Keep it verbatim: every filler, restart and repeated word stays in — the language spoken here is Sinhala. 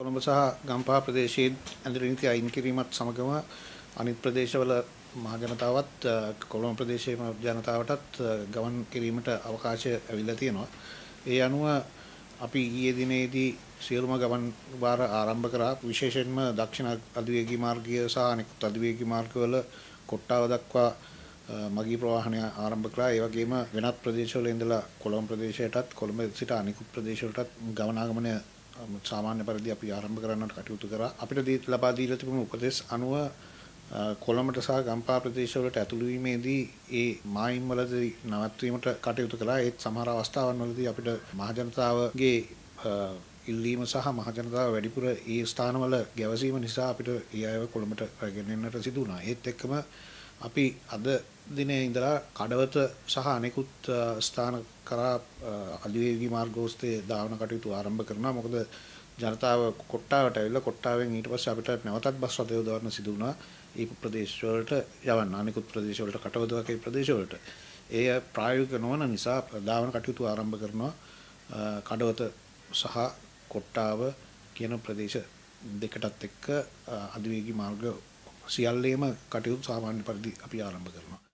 කොළඹ සහ ගම්පහ ප්‍රදේශයේ ඇඳුම් නීති අයින් කිරීමත් සමගම අනිත් ප්‍රදේශවල මහ ජනතාවත් කොළඹ ප්‍රදේශයේම ජනතාවටත් ගමන් කිරීමට අවකාශය ලැබිලා තියෙනවා. ඒ අනුව අපි ඊයේ දිනේදී සියලුම ගමන් වාර ආරම්භ කරා. විශේෂයෙන්ම දක්ෂිණ අධිවේගී මාර්ගය සහ අනෙකුත් අධිවේගී මාර්ගවල කොට්ටාව දක්වා මගී ප්‍රවාහනය ආරම්භ කළා. ඒ වගේම වෙනත් ප්‍රදේශවල ඉඳලා කොළඹ ප්‍රදේශයටත් කොළඹ සිට අනෙකුත් ප්‍රදේශවලටත් ගමනාගමනය සාමාන්‍ය පරිදි අපි ආරම්භ කරන්නට කටයුතු කරා. අපිට ලබා දීලා තිබුණු උපදෙස් අනුව කොළඹට සහ ගම්පහ ප්‍රදේශවලට ඇතුළු වීමේදී ඒ මායිම් වලදී නවත්වීමට කටයුතු කළා. ඒත් සමහර අවස්ථාවන් වලදී අපිට මහ ජනතාවගේ ඉල්ලීම සහ මහ ජනතාව වැඩිපුර ඒ ස්ථානවල ගැවසීම නිසා අපිට ඒ අයව කොළඹට රැගෙන එන්නට සිදු වුණා. ඒත් එක්කම අපි අද දිනේ ඉඳලා කඩවත සහ අනෙකුත් ස්ථාන කරා අධිවේගී මාර්ග ඔස්සේ දාවන කටයුතු ආරම්භ කරනවා. මොකද ජනතාව කොට්ටාවට ඇවිල්ලා කොට්ටාවෙන් ඊට පස්සේ අපිට නැවතත් බස් රථ යොදවන්න සිදු වුණා. ඒ ප්‍රදේශ වලට යවන්න අනෙකුත් ප්‍රදේශ වලට කටවත වගේ ප්‍රදේශ වලට. ඒ ප්‍රායෝගික නොවන නිසා දාවන කටයුතු ආරම්භ කරනවා. කඩවත සහ කොට්ටාව කියන ප්‍රදේශ දෙකටත් එක්ක අධිවේගී මාර්ග සියල්ලේම කටයුතු සාමාන්‍ය පරිදි අපි ආරම්භ කරනවා.